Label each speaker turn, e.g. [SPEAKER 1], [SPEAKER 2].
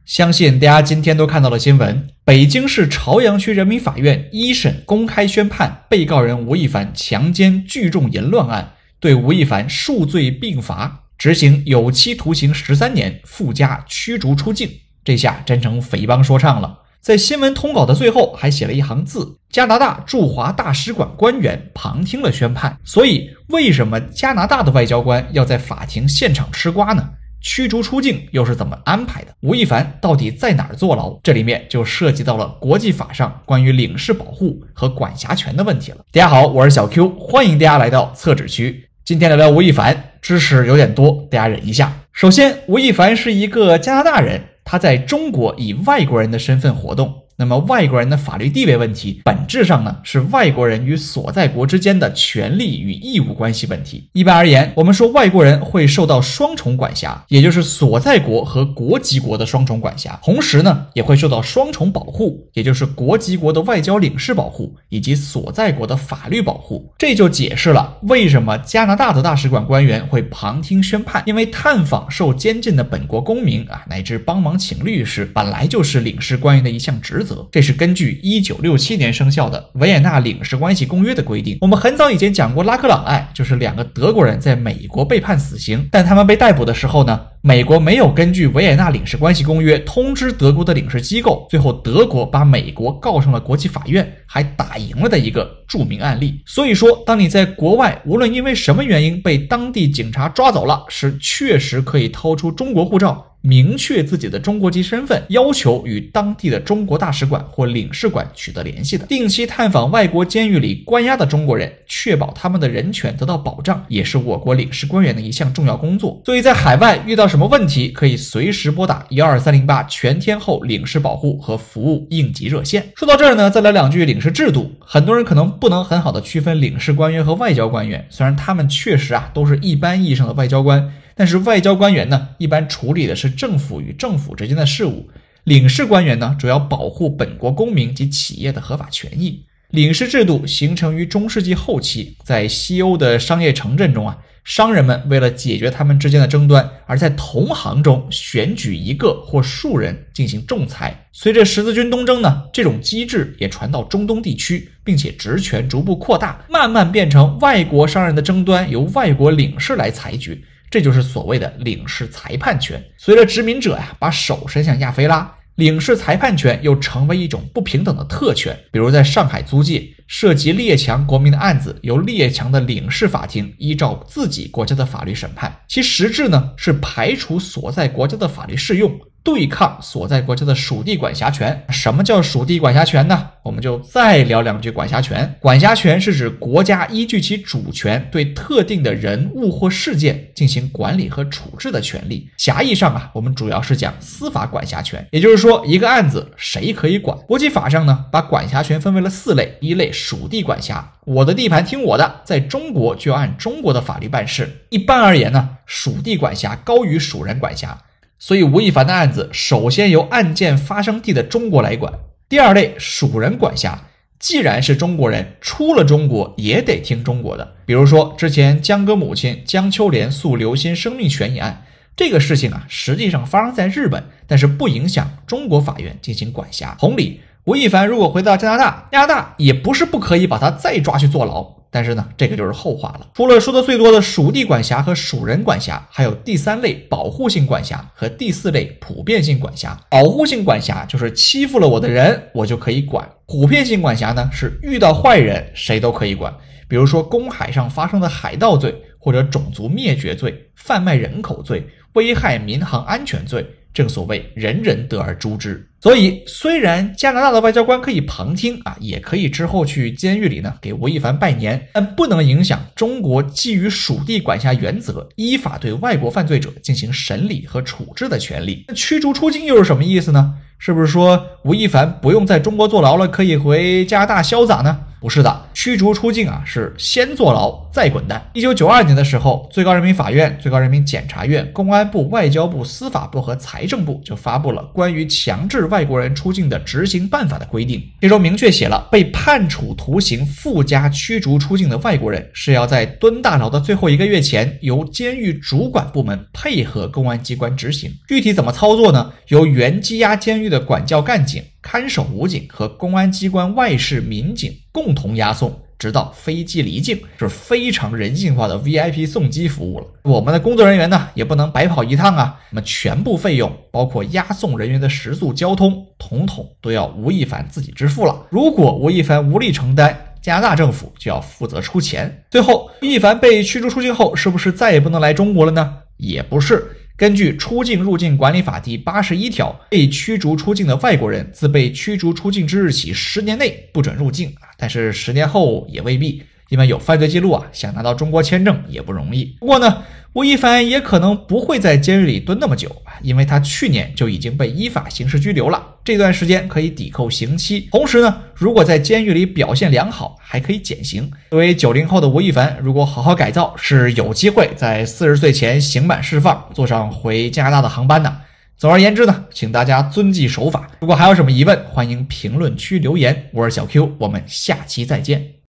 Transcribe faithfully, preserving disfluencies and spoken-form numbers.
[SPEAKER 1] 相信大家今天都看到了新闻，北京市朝阳区人民法院一审公开宣判被告人吴亦凡强奸聚众淫乱案，对吴亦凡数罪并罚，执行有期徒刑十三年，附加驱逐出境。这下真成匪帮说唱了。在新闻通稿的最后还写了一行字：加拿大驻华大使馆官员旁听了宣判。所以为什么加拿大的外交官要在法庭现场吃瓜呢？驱逐出境又是怎么安排的？吴亦凡到底在哪儿坐牢？这里面就涉及到了国际法上关于领事保护和管辖权的问题了。大家好，我是小 Q， 欢迎大家来到厕纸区。今天聊聊吴亦凡，知识有点多，大家忍一下。首先，吴亦凡是一个加拿大人，他在中国以外国人的身份活动。那么外国人的法律地位问题，本质上呢是外国人与所在国之间的权利与义务关系问题。一般而言，我们说外国人会受到双重管辖，也就是所在国和国籍国的双重管辖，同时呢也会受到双重保护，也就是国籍国的外交领事保护以及所在国的法律保护。这就解释了为什么加拿大的大使馆官员会旁听宣判，因为探访受监禁的本国公民啊，乃至帮忙请律师，本来就是领事官员的一项职责。这是根据一九六七年生效的维也纳领事关系公约的规定。我们很早以前讲过拉克朗案，就是两个德国人在美国被判死刑，但他们被逮捕的时候呢，美国没有根据维也纳领事关系公约通知德国的领事机构，最后德国把美国告上了国际法院，还打赢了的一个著名案例。所以说，当你在国外无论因为什么原因被当地警察抓走了，是确实可以掏出中国护照，明确自己的中国籍身份，要求与当地的中国大使馆或领事馆取得联系的。定期探访外国监狱里关押的中国人，确保他们的人权得到保障，也是我国领事官员的一项重要工作。所以在海外遇到什么问题，可以随时拨打一二三零八全天候领事保护和服务应急热线。说到这儿呢，再来两句领事制度。很多人可能不能很好的区分领事官员和外交官员，虽然他们确实啊都是一般意义上的外交官，但是外交官员呢，一般处理的是政府与政府之间的事务，领事官员呢，主要保护本国公民及企业的合法权益。领事制度形成于中世纪后期，在西欧的商业城镇中啊，商人们为了解决他们之间的争端，而在同行中选举一个或数人进行仲裁。随着十字军东征呢，这种机制也传到中东地区，并且职权逐步扩大，慢慢变成外国商人的争端由外国领事来裁决。这就是所谓的领事裁判权。随着殖民者呀、啊、把手伸向亚非拉，领事裁判权又成为一种不平等的特权。比如在上海租界，涉及列强国民的案子由列强的领事法庭依照自己国家的法律审判，其实质呢是排除所在国家的法律适用，对抗所在国家的属地管辖权。什么叫属地管辖权呢？我们就再聊两句管辖权。管辖权是指国家依据其主权对特定的人物或事件进行管理和处置的权利。狭义上啊，我们主要是讲司法管辖权，也就是说一个案子谁可以管。国际法上呢，把管辖权分为了四类。一类属地管辖，我的地盘听我的，在中国就要按中国的法律办事。一般而言呢，属地管辖高于属人管辖，所以吴亦凡的案子首先由案件发生地的中国来管。第二类属人管辖，既然是中国人，出了中国也得听中国的。比如说之前江歌母亲江秋莲诉刘鑫生命权一案，这个事情啊实际上发生在日本，但是不影响中国法院进行管辖。同理，吴亦凡如果回到加拿大，加拿大也不是不可以把他再抓去坐牢，但是呢，这个就是后话了。除了说的最多的属地管辖和属人管辖，还有第三类保护性管辖和第四类普遍性管辖。保护性管辖就是欺负了我的人，我就可以管；普遍性管辖呢，是遇到坏人谁都可以管。比如说公海上发生的海盗罪，或者种族灭绝罪、贩卖人口罪、危害民航安全罪，正所谓人人得而诛之。所以虽然加拿大的外交官可以旁听啊，也可以之后去监狱里呢给吴亦凡拜年，但不能影响中国基于属地管辖原则依法对外国犯罪者进行审理和处置的权利。驱逐出境又是什么意思呢？是不是说吴亦凡不用在中国坐牢了，可以回加拿大潇洒呢？ 不是的，驱逐出境啊是先坐牢再滚蛋。一九九二年的时候，最高人民法院、最高人民检察院、公安部、外交部、司法部和财政部就发布了关于强制外国人出境的执行办法的规定，其中明确写了，被判处徒刑附加驱逐出境的外国人是要在蹲大牢的最后一个月前，由监狱主管部门配合公安机关执行。具体怎么操作呢？由原羁押监狱的管教干警、看守武警和公安机关外事民警共同押送，直到飞机离境，是非常人性化的 V I P 送机服务了。我们的工作人员呢，也不能白跑一趟啊，那么全部费用，包括押送人员的食宿交通，统统都要吴亦凡自己支付了。如果吴亦凡无力承担，加拿大政府就要负责出钱。最后，吴亦凡被驱逐出境后，是不是再也不能来中国了呢？也不是。根据《出境入境管理法》第八十一条，被驱逐出境的外国人自被驱逐出境之日起十年内不准入境，但是十年后也未必，因为有犯罪记录啊，想拿到中国签证也不容易。不过呢，吴亦凡也可能不会在监狱里蹲那么久，因为他去年就已经被依法刑事拘留了，这段时间可以抵扣刑期。同时呢，如果在监狱里表现良好，还可以减刑。作为九零后的吴亦凡，如果好好改造，是有机会在四十岁前刑满释放，坐上回加拿大的航班的。总而言之呢，请大家遵纪守法。如果还有什么疑问，欢迎评论区留言。我是小 Q，我们下期再见。